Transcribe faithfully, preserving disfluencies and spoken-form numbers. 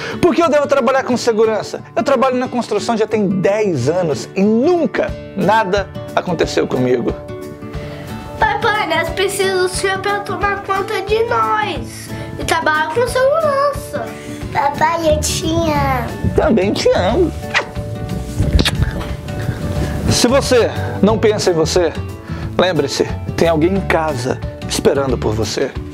Por que eu devo trabalhar com segurança? Eu trabalho na construção já tem dez anos e nunca nada aconteceu comigo. Papai, nós precisamos do senhor para tomar conta de nós e trabalhar com segurança. Papai, eu te amo. Também te amo. Se você não pensa em você, lembre-se, tem alguém em casa esperando por você.